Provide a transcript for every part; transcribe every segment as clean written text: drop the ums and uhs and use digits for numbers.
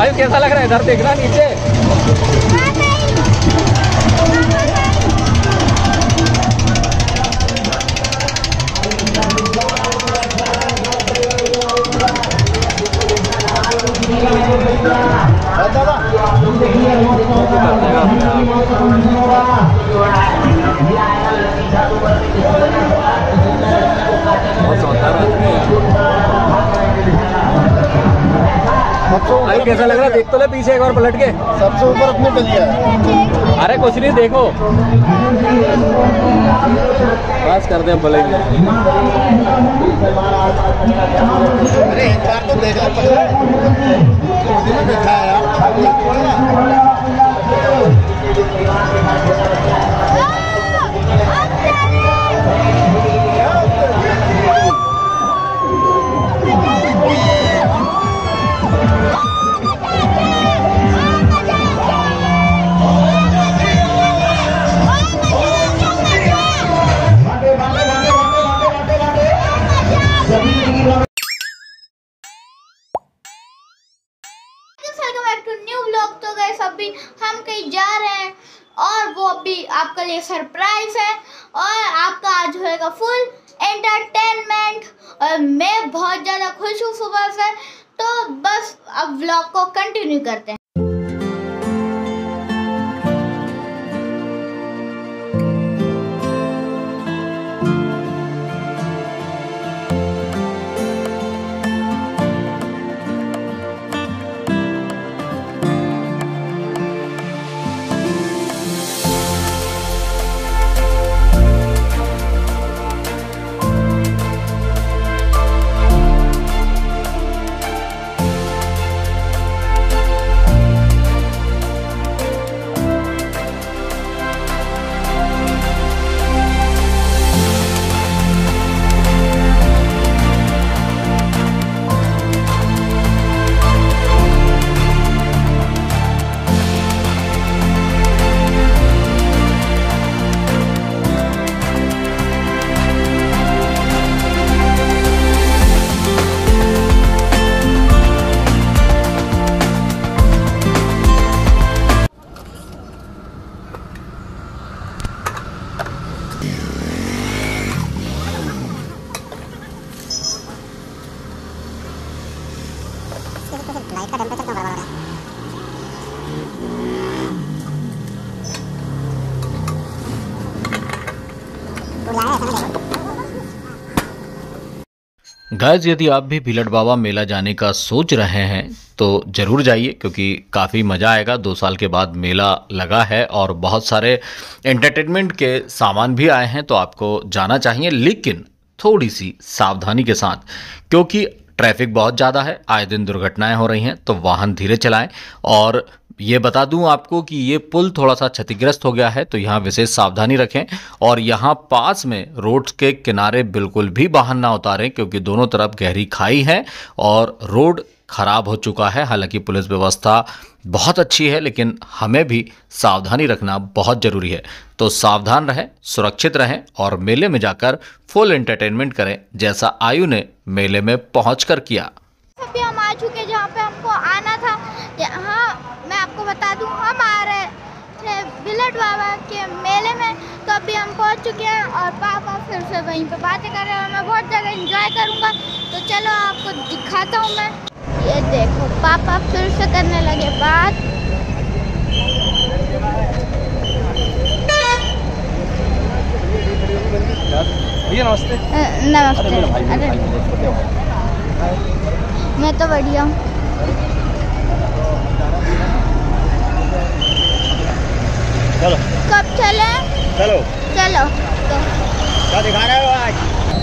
भाई कैसा लग रहा है? इधर देखना नीचे। भाई कैसा लग रहा है? देख तो ले पीछे एक बार पलट के। सबसे ऊपर अपने गलिया है। अरे कुछ नहीं, देखो बस कर दे बोलेंगे। अरे एक बार तो देखना पड़ेगा। देखा है यार। New vlog. तो गाइस अभी हम कहीं जा रहे हैं और वो अभी आपके लिए सरप्राइज है और आपका आज होएगा फुल एंटरटेनमेंट और मैं बहुत ज़्यादा खुश हूँ सुबह से। तो बस अब व्लॉग को कंटिन्यू करते हैं। लाइट का टेम्परेचर क्यों गड़बड़ हो रहा है? गाइस यदि आप भी भिलट बाबा मेला जाने का सोच रहे हैं तो ज़रूर जाइए, क्योंकि काफ़ी मज़ा आएगा। 2 साल के बाद मेला लगा है और बहुत सारे एंटरटेनमेंट के सामान भी आए हैं, तो आपको जाना चाहिए, लेकिन थोड़ी सी सावधानी के साथ, क्योंकि ट्रैफिक बहुत ज़्यादा है, आए दिन दुर्घटनाएं हो रही हैं, तो वाहन धीरे चलाएं। और ये बता दूं आपको कि ये पुल थोड़ा सा क्षतिग्रस्त हो गया है, तो यहाँ विशेष सावधानी रखें। और यहाँ पास में रोड के किनारे बिल्कुल भी वाहन ना उतारें, क्योंकि दोनों तरफ गहरी खाई है और रोड खराब हो चुका है। हालांकि पुलिस व्यवस्था बहुत अच्छी है, लेकिन हमें भी सावधानी रखना बहुत ज़रूरी है। तो सावधान रहें, सुरक्षित रहें और मेले में जाकर फुल एंटरटेनमेंट करें, जैसा आयु ने मेले में पहुंचकर किया। अभी हम आ चुके जहाँ पे हमको आना था। यहाँ मैं आपको बता दूँ, हम आ रहे थे भिलट बाबा के मेले में, तो अभी हम पहुँच चुके हैं और पापा फिर से वहीं पे बातें कर रहे हैं। मैं बहुत ज़्यादा एंजॉय करूँगा, तो चलो आपको दिखाता हूँ मैं। ये देखो पापा फिर से करने लगे बात। भैया नमस्ते। नमस्ते। अरे मैं तो बढ़िया हूँ। चलो कब चले? चलो चलो तो क्या दिखा रहे हो आज?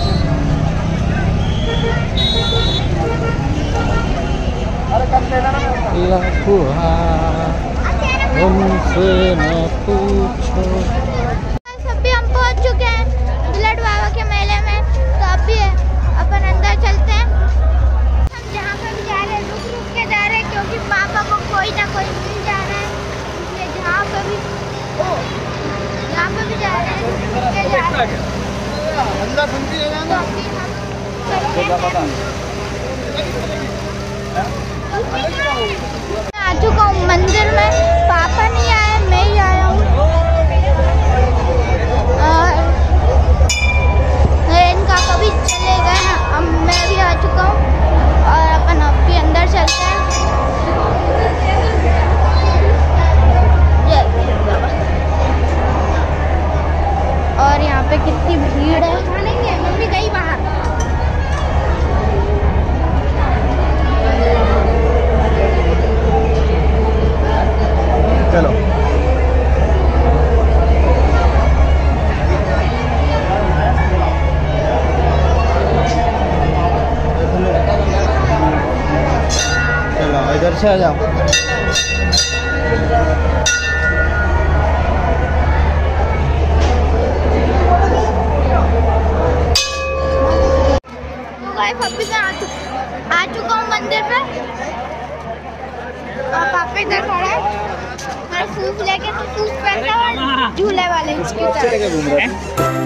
हमसे न पूछो। अभी हम पहुंच चुके हैं भिलट बाबा के मेले में, तो अभी अपन अंदर चलते हैं। हम जहाँ पे भी जा रहे हैं रुक रुक के जा रहे हैं, क्योंकि पापा को कोई ना कोई मिल जा रहा है, इसलिए जहाँ पे भी जा रहे हैं रुक रुक के जा रहे हैं। अंदर सुनती है तो अभी हम चलते हैं। आ चुका हूँ मंदिर में। पापा नहीं आए, मैं ही आया हूँ। इनका कभी चले गए हैं, अब मैं भी आ चुका हूँ और अपन अब भी अंदर चलते हैं। और यहाँ पे कितनी भीड़ है। मम्मी गई बाहर। चलो चलो इधर से आ जाओ। अभी मैं आ चुका हूँ मंदिर पे और पापा इधर खड़ा है। मेरा सूट लेके तो सूट पहनता है झूले वाले उसकी तरह।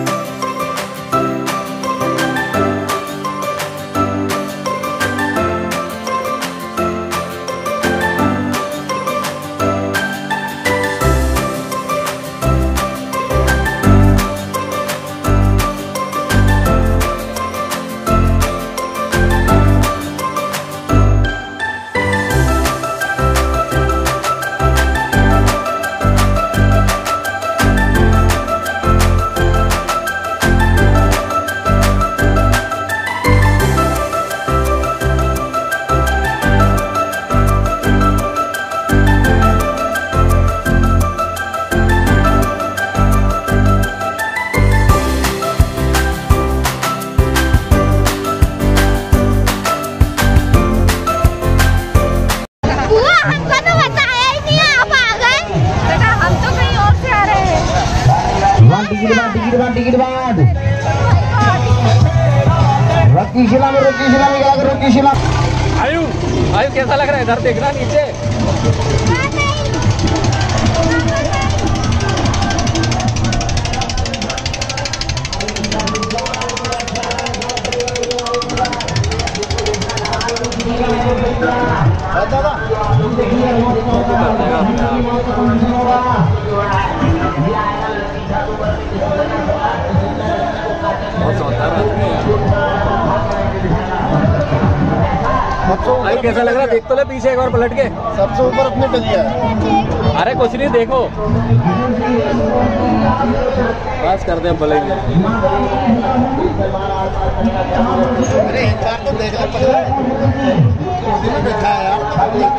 आयु आयु कैसा लग रहा है? इधर देखना नीचे। भाई कैसा लग रहा है? देख तो ले पीछे एक बार पलट के। सबसे ऊपर अपनी टलिया है। अरे कुछ नहीं, देखो पास कर दे भले ही। अरे एक बार तो देख ले पहले। में बैठा है यार।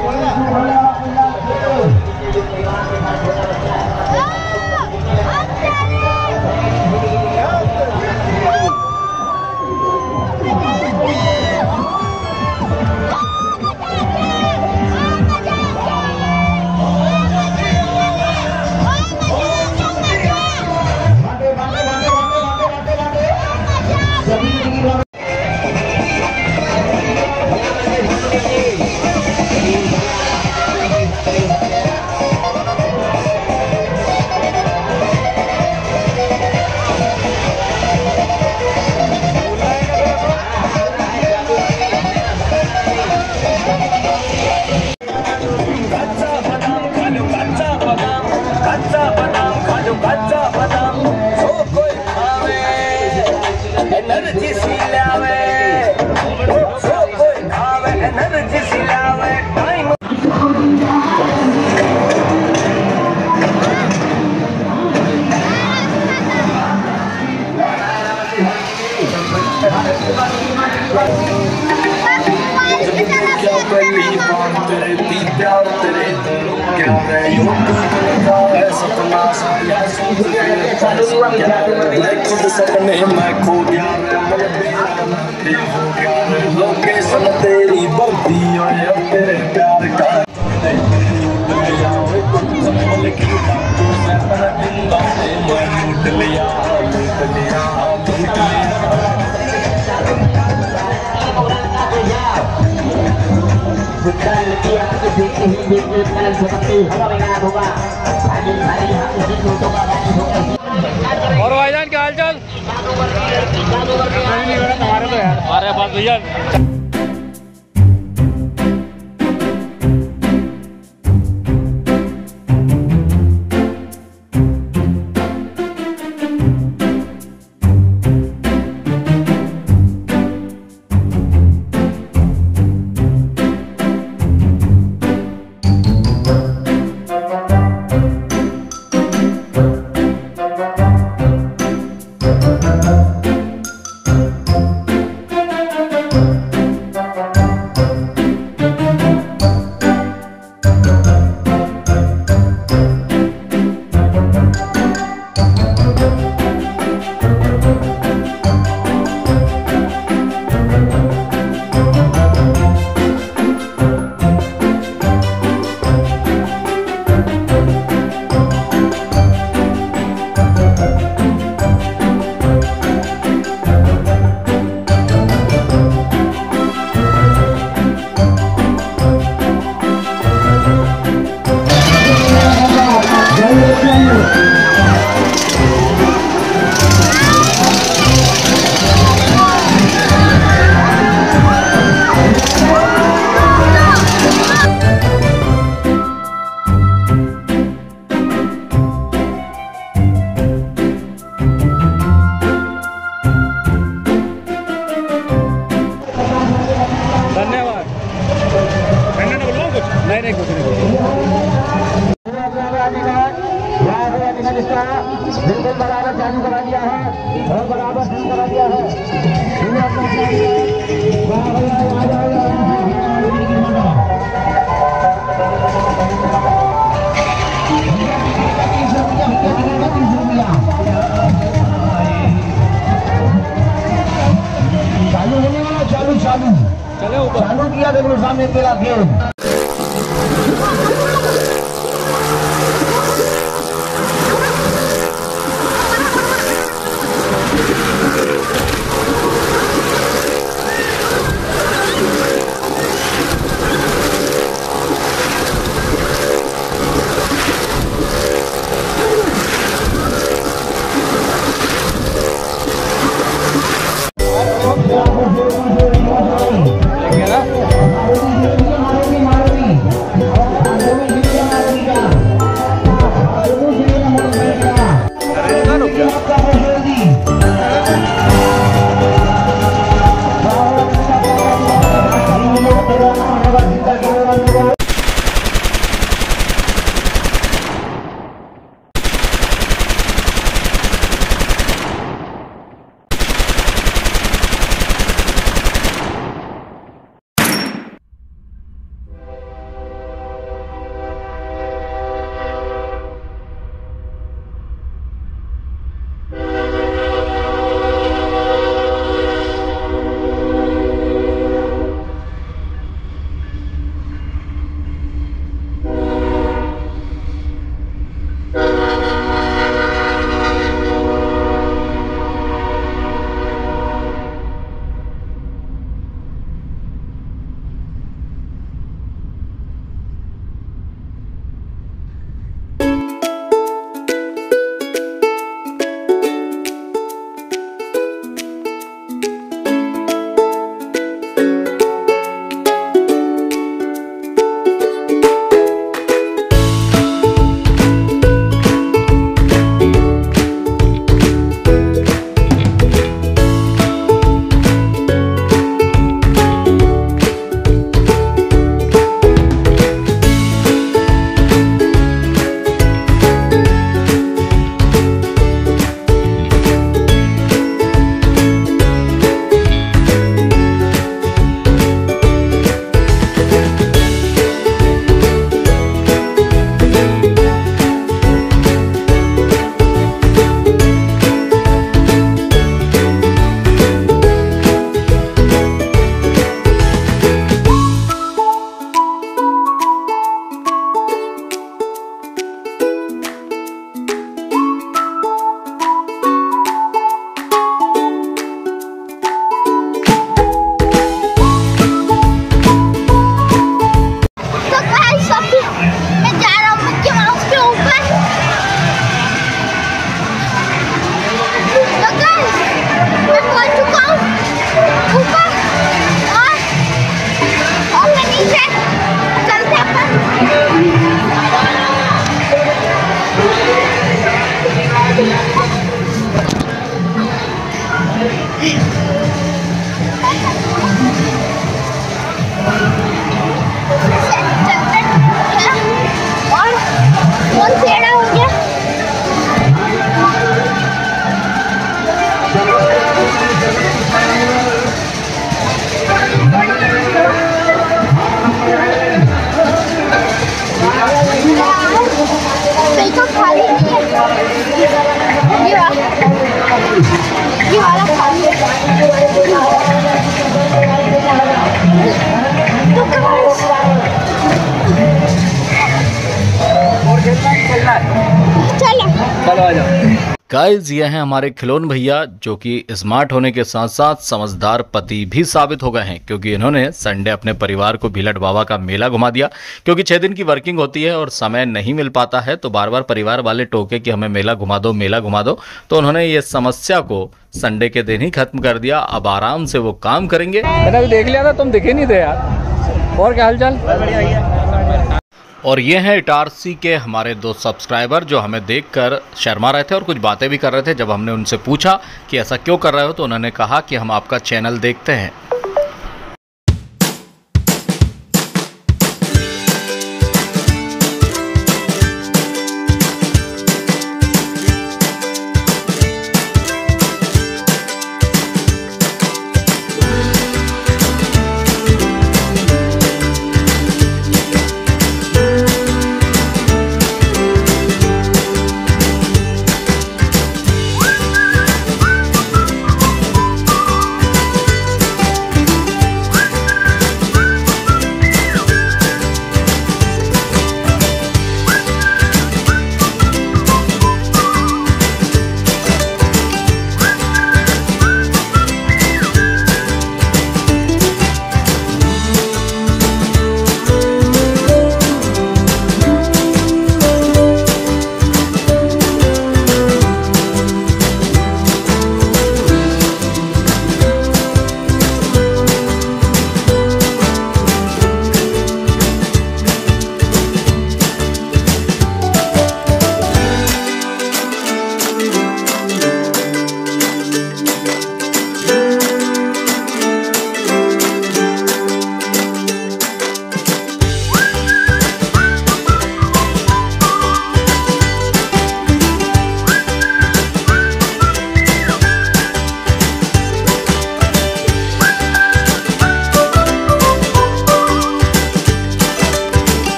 तेरी बर्दी तेरे प्यार का और भाईजान क्या हाल चाल? हमारे तो यार हमारे पास भैया नहीं नहीं कुछ नहीं। बिल्कुल बराबर चालू करा दिया है और बराबर शुरू करा दिया है। चालू होने वाला, चालू चालू चले ऊपर। चालू किया देखो सामने तेरा खेल। गाइस ये हैं हमारे खिलौन भैया जो कि स्मार्ट होने के साथ साथ समझदार पति भी साबित हो गए हैं, क्योंकि इन्होंने संडे अपने परिवार को भिलट बाबा का मेला घुमा दिया। क्योंकि 6 दिन की वर्किंग होती है और समय नहीं मिल पाता है, तो बार बार परिवार वाले टोके कि हमें मेला घुमा दो मेला घुमा दो, तो उन्होंने ये समस्या को संडे के दिन ही खत्म कर दिया। अब आराम से वो काम करेंगे। मैंने अभी देख लिया था, तुम दिखे नहीं थे यार। और क्या हालचाल? और ये हैं इटारसी के हमारे 2 सब्सक्राइबर जो हमें देखकर शर्मा रहे थे और कुछ बातें भी कर रहे थे। जब हमने उनसे पूछा कि ऐसा क्यों कर रहे हो, तो उन्होंने कहा कि हम आपका चैनल देखते हैं।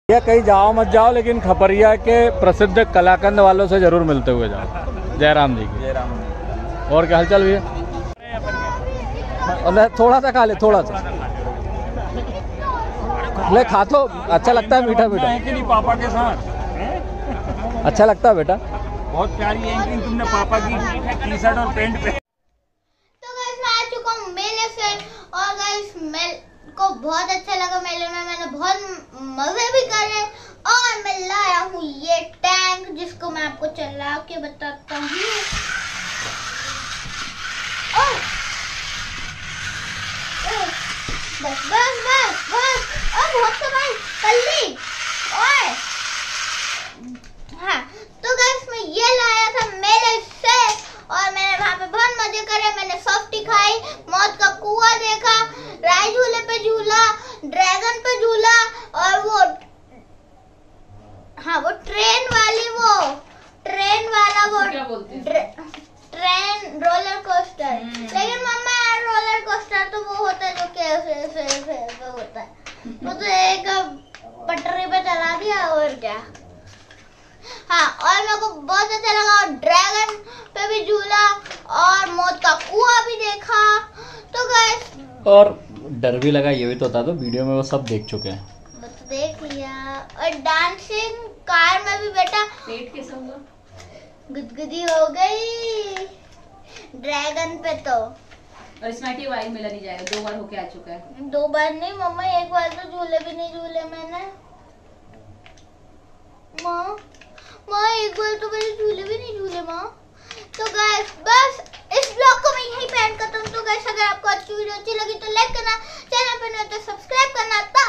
या कहीं जाओ मत जाओ, लेकिन खपरिया के प्रसिद्ध कलाकंद वालों से जरूर मिलते हुए जाओ। जयराम जी की। और क्या हालचाल भैया? थोड़ा सा खा ले, थोड़ा सा ले, खा तो अच्छा लगता है, मीठा मीठा है कि नहीं पापा के साथ? अच्छा लगता है बेटा। बहुत प्यारी एंकरिंग तुमने पापा की टी शर्ट और पैंट पे। तो गाइस मैं आ चुका हूँ मेले से, और गाइस मेले को बहुत अच्छा लगा। मेले में मैंने बहुत मजे भी करे, और मैं लाया हूँ ये टैंक, जिसको मैं आपको चला के बताता हूँ। बस बस बस बस, बहुत सफाई कर ली। ओए हाँ, तो गाइस मैं ये लाया था मेले से, और मैंने वहाँ पे बहुत मजे करे। मैंने सॉफ्टी खाई, मौत का कुआं देखा, राय झूले पे झूला, ड्रैगन पे झूला, और वो हाँ वो ट्रेन वाला वो क्या बोलते हैं? Train roller coaster. लेकिन मम्मा यार, रोलर कोस्टर तो वो होता है जो कैसे होता है, वो तो एक पटरी पे चला दिया, और क्या। हाँ, और मेरे को बहुत अच्छा लगा, और ड्रैगन पे भी झूला, और मौत का कुआं भी देखा। तो गाइस, और डर भी लगा, ये भी तो बता दो, वीडियो में वो सब देख चुके हैं। बस देख लिया। और डांसिंग कार में भी बेटा पेट कैसा हुआ? गुदगुदी हो गई ड्रैगन पे तो। और स्मार्टी वाइल मेला नहीं जाएगा, 2 बार होके आ चुका है। 2 बार नहीं मम्मा, 1 बार तो झूले भी नहीं झूले मैंने। माँ 1 बार तो मैंने झूले भी नहीं झूले माँ। तो गाइस बस इस ब्लॉग को मैं यहीं पे एंड करता हूँ। तो गाइस अगर आपको आज की वीडियो अच्छी लगी तो लाइक करना, चैनल पर नए तो सब्सक्राइब करना।